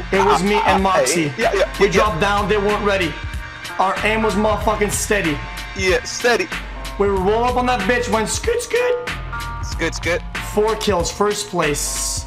It was me and Moxy. We Yeah. dropped down, they weren't ready. Our aim was motherfucking steady. Yeah, steady. We roll up on that bitch, went scoot scoot. It's good, it's good. 4 kills, first place.